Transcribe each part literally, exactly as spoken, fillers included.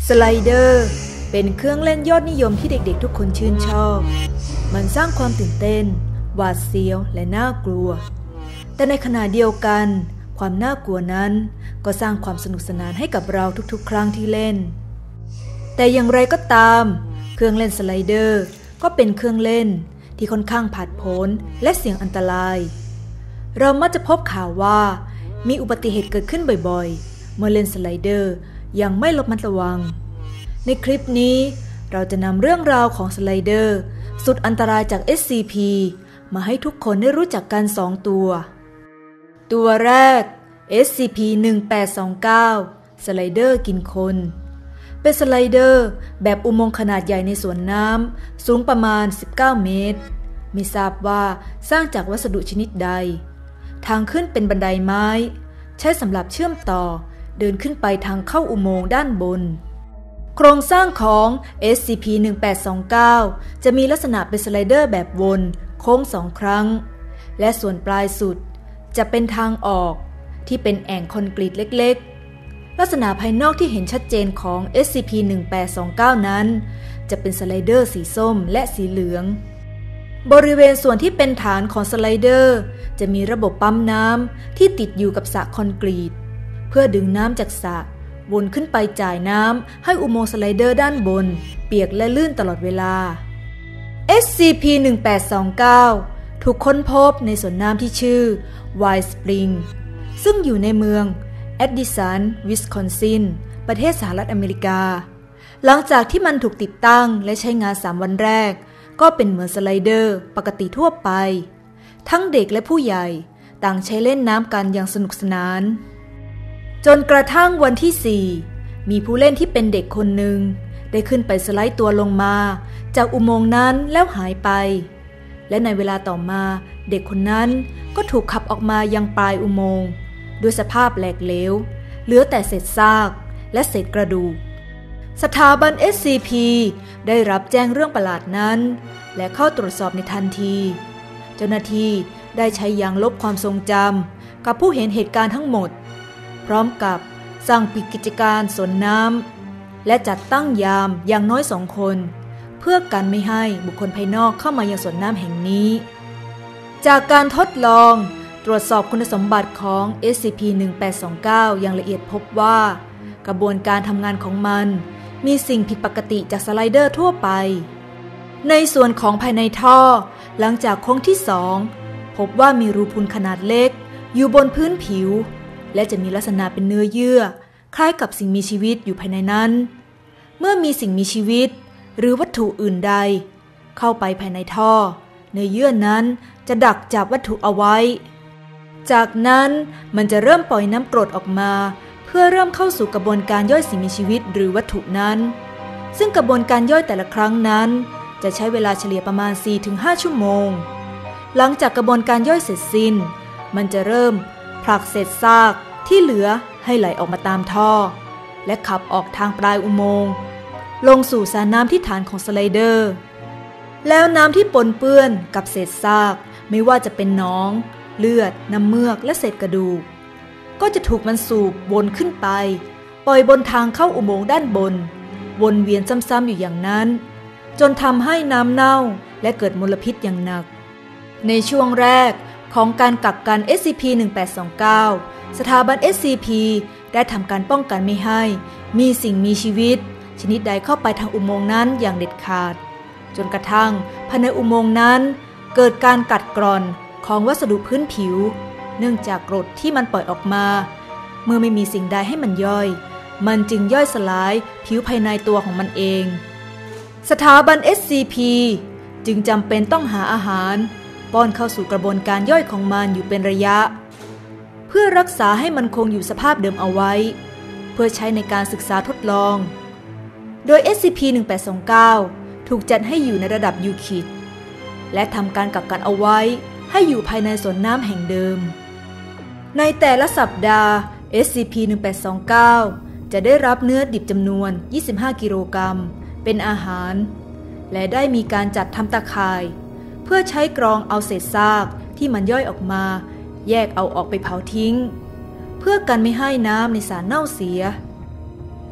สไลเดอร์เป็นเครื่องเล่นยอดนิยมที่เด็กๆทุกคนชื่นชอบมันสร้างความตื่นเต้นหวาดเสียวและน่ากลัวแต่ในขณะเดียวกันความน่ากลัวนั้นก็สร้างความสนุกสนานให้กับเราทุกๆครั้งที่เล่นแต่อย่างไรก็ตามเครื่องเล่นสไลเดอร์ก็เป็นเครื่องเล่นที่ค่อนข้างผาดโผนและเสี่ยงอันตรายเรามักจะพบข่าวว่ามีอุบัติเหตุเกิดขึ้นบ่อยๆเมื่อเล่นสไลเดอร์ยังไม่ระมัดระวังในคลิปนี้เราจะนำเรื่องราวของสไลเดอร์สุดอันตรายจาก เอส ซี พี มาให้ทุกคนได้รู้จักกันสองตัวตัวแรก เอส ซี พี หนึ่งแปดสองเก้า สไลเดอร์กินคนเป็นสไลเดอร์แบบอุโมงค์ขนาดใหญ่ในสวนน้ำสูงประมาณสิบเก้าเมตรไม่ทราบว่าสร้างจากวัสดุชนิดใดทางขึ้นเป็นบันไดไม้ใช้สำหรับเชื่อมต่อเดินขึ้นไปทางเข้าอุโมงค์ด้านบนโครงสร้างของ เอส ซี พี หนึ่งแปดสองเก้า จะมีลักษณะเป็นสไลเดอร์แบบวนโค้งสองครั้งและส่วนปลายสุดจะเป็นทางออกที่เป็นแอ่งคอนกรีตเล็กๆลักษณะภายนอกที่เห็นชัดเจนของ เอส ซี พี หนึ่งแปดสองเก้า นั้นจะเป็นสไลเดอร์สีส้มและสีเหลืองบริเวณส่วนที่เป็นฐานของสไลเดอร์จะมีระบบปั๊มน้ำที่ติดอยู่กับสระคอนกรีตเพื่อดึงน้ำจากสระวนขึ้นไปจ่ายน้ำให้อุโมงค์สไลเดอร์ด้านบนเปียกและลื่นตลอดเวลา เอส ซี พี หนึ่งแปดสองเก้า ถูกค้นพบในสวนน้ำที่ชื่อ White Spring ซึ่งอยู่ในเมืองแอดดิสัน วิสคอนซิน ประเทศสหรัฐอเมริกาหลังจากที่มันถูกติดตั้งและใช้งานสามวันแรกก็เป็นเหมือนสไลเดอร์ปกติทั่วไปทั้งเด็กและผู้ใหญ่ต่างใช้เล่นน้ำกันอย่างสนุกสนานจนกระทั่งวันที่สี่มีผู้เล่นที่เป็นเด็กคนหนึ่งได้ขึ้นไปสไลด์ตัวลงมาจากอุโมงค์นั้นแล้วหายไปและในเวลาต่อมาเด็กคนนั้นก็ถูกขับออกมายังปลายอุโมงค์ด้วยสภาพแหลกเหลวเหลือแต่เศษซากและเศษกระดูกสถาบัน เอส ซี พี ได้รับแจ้งเรื่องประหลาดนั้นและเข้าตรวจสอบในทันทีเจ้าหน้าที่ได้ใช้ยางลบความทรงจำกับผู้เห็นเหตุการณ์ทั้งหมดพร้อมกับสั่งปิดกิจการสวนน้ำและจัดตั้งยามอย่างน้อยสองคนเพื่อกันไม่ให้บุคคลภายนอกเข้ามายังสวนน้ำแห่งนี้จากการทดลองตรวจสอบคุณสมบัติของ เอส ซี พี หนึ่งแปดสองเก้า อย่างละเอียดพบว่ากระบวนการทำงานของมันมีสิ่งผิดปกติจากสไลเดอร์ทั่วไปในส่วนของภายในท่อหลังจากโค้งที่สองพบว่ามีรูพุนขนาดเล็กอยู่บนพื้นผิวและจะมีลักษณะเป็นเนื้อเยื่อคล้ายกับสิ่งมีชีวิตอยู่ภายในนั้นเมื่อมีสิ่งมีชีวิตหรือวัตถุอื่นใดเข้าไปภายในท่อเนื้อเยื่อนั้นจะดักจับวัตถุเอาไว้จากนั้นมันจะเริ่มปล่อยน้ำกรดออกมาเพื่อเริ่มเข้าสู่กระบวนการย่อยสิ่งมีชีวิตหรือวัตถุนั้นซึ่งกระบวนการย่อยแต่ละครั้งนั้นจะใช้เวลาเฉลี่ยประมาณ สี่ถึงห้า ชั่วโมงหลังจากกระบวนการย่อยเสร็จสิ้นมันจะเริ่มผลักเศษซากที่เหลือให้ไหลออกมาตามท่อและขับออกทางปลายอุโมงค์ลงสู่สระน้ำที่ฐานของสไลเดอร์แล้วน้ำที่ปนเปื้อนกับเศษซากไม่ว่าจะเป็นหนองเลือดน้ำเมือกและเศษกระดูกก็จะถูกมันสูบวนขึ้นไปปล่อยบนทางเข้าอุโมงค์ด้านบนวนเวียนซ้ำๆอยู่อย่างนั้นจนทำให้น้ำเน่าและเกิดมลพิษอย่างหนักในช่วงแรกของการกักกัน เอส ซี พี หนึ่งแปดสองเก้า สถาบัน เอส ซี พี ได้ทำการป้องกันไม่ให้มีสิ่งมีชีวิตชนิดใดเข้าไปทางอุโมงค์นั้นอย่างเด็ดขาดจนกระทั่งภายในอุโมงค์นั้นเกิดการกัดกร่อนของวัสดุพื้นผิวเนื่องจากกรดที่มันปล่อยออกมาเมื่อไม่มีสิ่งใดให้มันย่อยมันจึงย่อยสลายผิวภายในตัวของมันเองสถาบัน เอส ซี พี จึงจำเป็นต้องหาอาหารป้อนเข้าสู่กระบวนการย่อยของมันอยู่เป็นระยะเพื่อรักษาให้มันคงอยู่สภาพเดิมเอาไว้เพื่อใช้ในการศึกษาทดลองโดย เอส ซี พี หนึ่งแปดสองเก้า ถูกจัดให้อยู่ในระดับยูคิดและทำการกักกันเอาไว้ให้อยู่ภายในสวนน้ำแห่งเดิมในแต่ละสัปดาห์ เอส ซี พี หนึ่งแปดสองเก้า จะได้รับเนื้อดิบจำนวนยี่สิบห้ากิโลกรัมเป็นอาหารและได้มีการจัดทำตะข่ายเพื่อใช้กรองเอาเศษซากที่มันย่อยออกมาแยกเอาออกไปเผาทิ้งเพื่อกันไม่ให้น้ำในสระเน่าเสีย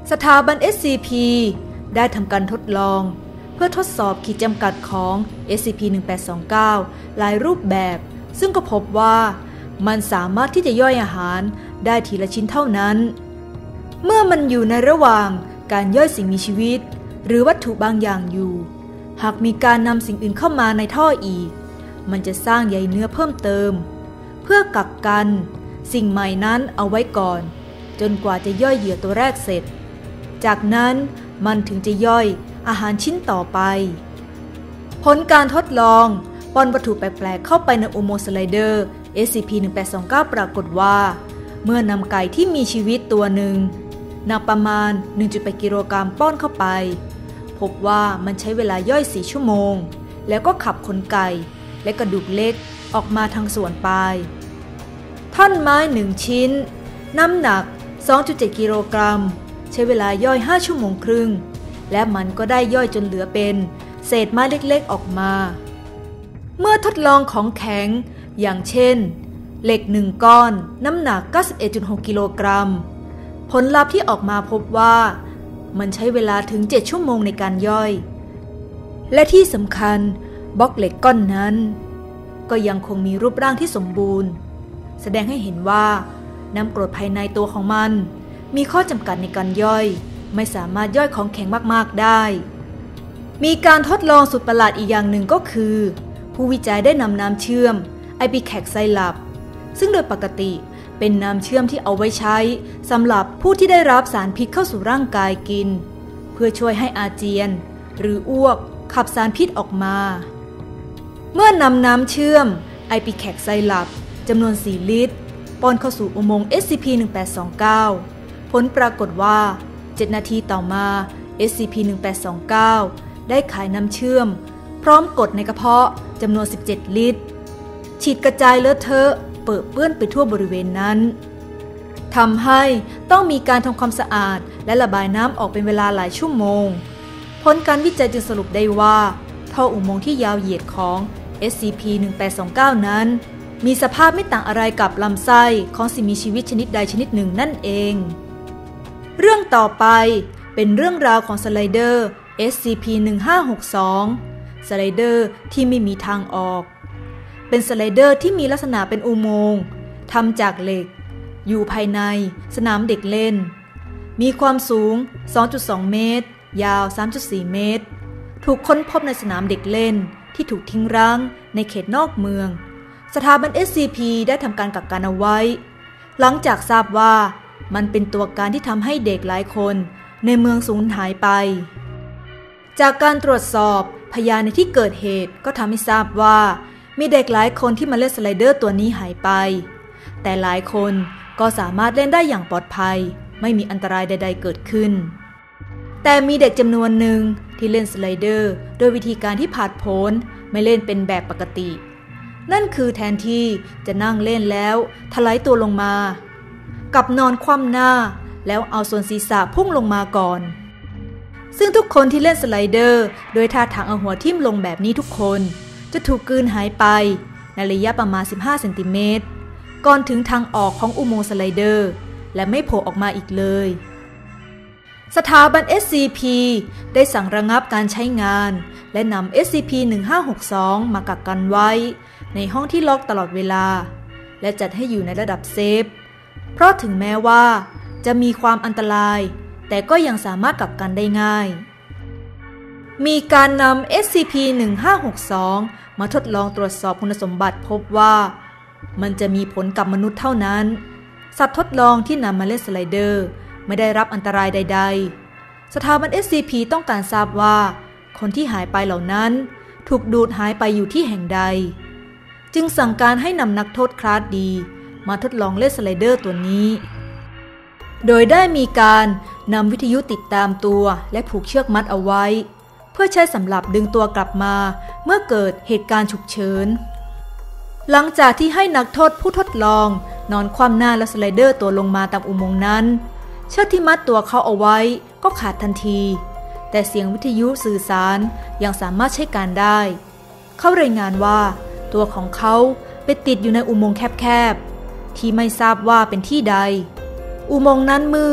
สถาบัน เอส ซี พี ได้ทำการทดลองเพื่อทดสอบขีดจำกัดของ เอส ซี พี หนึ่งพันแปดร้อยยี่สิบเก้า หลายรูปแบบซึ่งก็พบว่ามันสามารถที่จะย่อยอาหารได้ทีละชิ้นเท่านั้นเมื่อมันอยู่ในระหว่างการย่อยสิ่งมีชีวิตหรือวัตถุบางอย่างอยู่หากมีการนำสิ่งอื่นเข้ามาในท่ออีกมันจะสร้างใยเนื้อเพิ่มเติมเพื่อกักกันสิ่งใหม่นั้นเอาไว้ก่อนจนกว่าจะย่อยเหยื่อตัวแรกเสร็จจากนั้นมันถึงจะย่อยอาหารชิ้นต่อไปผลการทดลองป้อนวัตถุแปลกๆเข้าไปในอุโมงค์สไลเดอร์ เอส ซี พี หนึ่งพันแปดร้อยยี่สิบเก้า ปรากฏว่าเมื่อนำไก่ที่มีชีวิตตัวหนึ่งหนักประมาณ หนึ่งจุดแปด กิโลกรัมป้อนเข้าไปพบว่ามันใช้เวลาย่อยสี่ชั่วโมงแล้วก็ขับขนไก่และกระดูกเล็กออกมาทางส่วนปลายท่อนไม้หนึ่งชิ้นน้ำหนัก สองจุดเจ็ด กิโลกรัมใช้เวลาย่อยห้าชั่วโมงครึ่งและมันก็ได้ย่อยจนเหลือเป็นเศษไม้เล็กๆออกมาเมื่อทดลองของแข็งอย่างเช่นเหล็กหนึ่งก้อนน้ำหนัก เก้าสิบเอ็ดจุดหก กิโลกรัมผลลัพธ์ที่ออกมาพบว่ามันใช้เวลาถึงเจ็ดชั่วโมงในการย่อยและที่สำคัญบล็อกเหล็กก้อนนั้นก็ยังคงมีรูปร่างที่สมบูรณ์แสดงให้เห็นว่าน้ำกรดภายในตัวของมันมีข้อจำกัดในการย่อยไม่สามารถย่อยของแข็งมากๆได้มีการทดลองสุดประหลาดอีกอย่างหนึ่งก็คือผู้วิจัยได้นำน้ำเชื่อมไอปิแคกไซรัปซึ่งโดยปกติเป็นน้ำเชื่อมที่เอาไว้ใช้สำหรับผู้ที่ได้รับสารพิษเข้าสู่ร่างกายกินเพื่อช่วยให้อาเจียนหรืออ้วกขับสารพิษออกมาเมื่อนำน้ำเชื่อมไอปิแคกไซรัปจำนวนสี่ลิตรป้อนเข้าสู่อุโมงค์ เอส ซี พี หนึ่งพันแปดร้อยยี่สิบเก้า ผลปรากฏว่าเจ็ดนาทีต่อมา เอส ซี พี หนึ่งพันแปดร้อยยี่สิบเก้า ได้ขายน้ำเชื่อมพร้อมกรดในกระเพาะจำนวนสิบเจ็ดลิตรฉีดกระจายเลอะเทอะเปื้อนเปื้อนไปทั่วบริเวณนั้นทำให้ต้องมีการทำความสะอาดและระบายน้ำออกเป็นเวลาหลายชั่วโมงผลการวิจัยจึงสรุปได้ว่าท่ออุโมงค์ที่ยาวเหยียดของ เอส ซี พี หนึ่งพันแปดร้อยยี่สิบเก้า นั้นมีสภาพไม่ต่างอะไรกับลำไส้ของสิ่งมีชีวิตชนิดใดชนิดหนึ่งนั่นเองเรื่องต่อไปเป็นเรื่องราวของสไลเดอร์ เอส ซี พี หนึ่งพันห้าร้อยหกสิบสอง สไลเดอร์ที่ไม่มีทางออกเป็นสไลเดอร์ที่มีลักษณะเป็นอุโมงค์ทำจากเหล็กอยู่ภายในสนามเด็กเล่นมีความสูง สองจุดสอง เมตรยาว สามจุดสี่ เมตรถูกค้นพบในสนามเด็กเล่นที่ถูกทิ้งร้างในเขตนอกเมืองสถาบัน เอส ซี พี ได้ทำการกักกันเอาไว้หลังจากทราบว่ามันเป็นตัวการที่ทำให้เด็กหลายคนในเมืองสูญหายไปจากการตรวจสอบพยานในที่เกิดเหตุก็ทำให้ทราบว่ามีเด็กหลายคนที่มาเล่นสไลเดอร์ตัวนี้หายไปแต่หลายคนก็สามารถเล่นได้อย่างปลอดภัยไม่มีอันตรายใดๆเกิดขึ้นแต่มีเด็กจำนวนหนึ่งที่เล่นสไลเดอร์โดยวิธีการที่ผาดโผนไม่เล่นเป็นแบบปกตินั่นคือแทนที่จะนั่งเล่นแล้วถลายตัวลงมากับนอนคว่ำหน้าแล้วเอาส่วนศีรษะพุ่งลงมาก่อนซึ่งทุกคนที่เล่นสไลเดอร์โดยท่าทางเอาหัวทิ่มลงแบบนี้ทุกคนจะถูกกลืนหายไปในระยะประมาณสิบห้าเซนติเมตรก่อนถึงทางออกของอุโมงค์สไลเดอร์และไม่โผล่ออกมาอีกเลยสถาบัน เอส ซี พี ได้สั่งระงับการใช้งานและนำ เอส ซี พี หนึ่งพันห้าร้อยหกสิบสอง มากักกันไว้ในห้องที่ล็อกตลอดเวลาและจัดให้อยู่ในระดับเซฟเพราะถึงแม้ว่าจะมีความอันตรายแต่ก็ยังสามารถกักกันได้ง่ายมีการนำ เอส ซี พี หนึ่งพันห้าร้อยหกสิบสอง มาทดลองตรวจสอบคุณสมบัติพบว่ามันจะมีผลกับมนุษย์เท่านั้นสัตว์ทดลองที่นำมาเล่นสไลเดอร์ไม่ได้รับอันตรายใดๆสถาบัน เอส ซี พี ต้องการทราบว่าคนที่หายไปเหล่านั้นถูกดูดหายไปอยู่ที่แห่งใดจึงสั่งการให้นำนักโทษคลาสดีมาทดลองเล่นสไลเดอร์ตัวนี้โดยได้มีการนำวิทยุติดตามตัวและผูกเชือกมัดเอาไว้เพื่อใช้สำหรับดึงตัวกลับมาเมื่อเกิดเหตุการณ์ฉุกเฉินหลังจากที่ให้นักโทษผู้ทดลองนอนคว่ำหน้าและสไลเดอร์ตัวลงมาตามอุโมงค์นั้นเชือกที่มัดตัวเขาเอาไว้ก็ขาดทันทีแต่เสียงวิทยุสื่อสารยังสามารถใช้การได้เขารายงานว่าตัวของเขาไปติดอยู่ในอุโมงค์แคบๆที่ไม่ทราบว่าเป็นที่ใดอุโมงค์นั้นมืด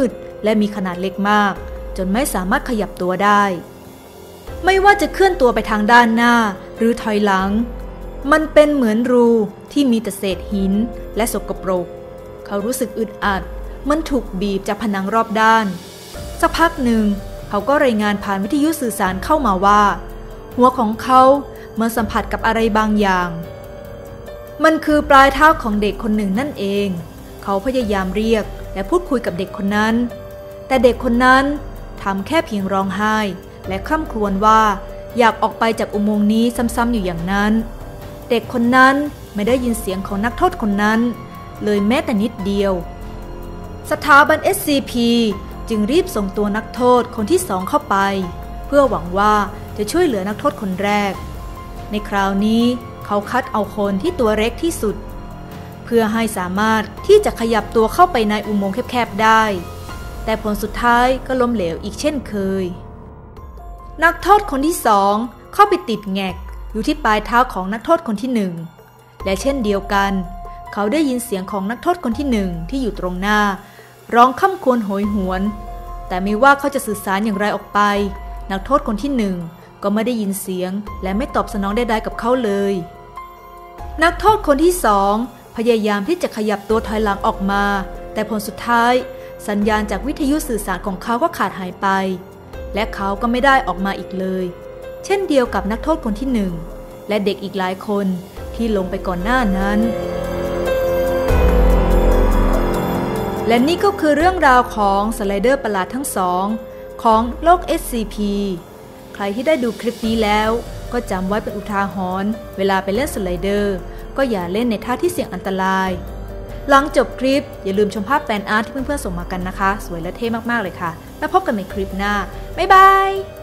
และมีขนาดเล็กมากจนไม่สามารถขยับตัวได้ไม่ว่าจะเคลื่อนตัวไปทางด้านหน้าหรือถอยหลังมันเป็นเหมือนรูที่มีแต่เศษหินและสกปรกเขารู้สึกอึดอัดมันถูกบีบจากผนังรอบด้านสักพักหนึ่งเขาก็รายงานผ่านวิทยุสื่อสารเข้ามาว่าหัวของเขามันสัมผัสกับอะไรบางอย่างมันคือปลายเท้าของเด็กคนหนึ่งนั่นเองเขาพยายามเรียกและพูดคุยกับเด็กคนนั้นแต่เด็กคนนั้นทำแค่เพียงร้องไห้และคร่ำครวญว่าอยากออกไปจากอุโมงค์นี้ซ้ำๆอยู่อย่างนั้นเด็กคนนั้นไม่ได้ยินเสียงของนักโทษคนนั้นเลยแม้แต่นิดเดียวสถาบัน เอส ซี พี จึงรีบส่งตัวนักโทษคนที่สองเข้าไปเพื่อหวังว่าจะช่วยเหลือนักโทษคนแรกในคราวนี้เขาคัดเอาคนที่ตัวเล็กที่สุดเพื่อให้สามารถที่จะขยับตัวเข้าไปในอุโมงค์แคบๆได้แต่ผลสุดท้ายก็ล้มเหลวอีกเช่นเคยนักโทษคนที่สองเข้าไปติดแงกอยู่ที่ปลายเท้าของนักโทษคนที่หนึ่งและเช่นเดียวกันเขาได้ยินเสียงของนักโทษคนที่หนึ่งที่อยู่ตรงหน้าร้องค่ำครวญโหยหวนแต่ไม่ว่าเขาจะสื่อสารอย่างไรออกไปนักโทษคนที่หนึ่งก็ไม่ได้ยินเสียงและไม่ตอบสนองใดๆกับเขาเลยนักโทษคนที่สองพยายามที่จะขยับตัวถอยหลังออกมาแต่ผลสุดท้ายสัญญาณจากวิทยุสื่อสารของเขาก็ขาดหายไปและเขาก็ไม่ได้ออกมาอีกเลยเช่นเดียวกับนักโทษคนที่หนึ่งและเด็กอีกหลายคนที่ลงไปก่อนหน้านั้นและนี่ก็คือเรื่องราวของสไลเดอร์ประหลาดทั้งสองของโลก เอส ซี พี ใครที่ได้ดูคลิปนี้แล้วก็จำไว้เป็นอุทาหรณ์เวลาไปเล่นสไลเดอร์ก็อย่าเล่นในท่าที่เสี่ยงอันตรายหลังจบคลิปอย่าลืมชมภาพแฟนอาร์ตที่เพื่อนๆส่งมากันนะคะสวยและเท่มากๆเลยค่ะแล้วพบกันในคลิปหน้าบ๊ายบาย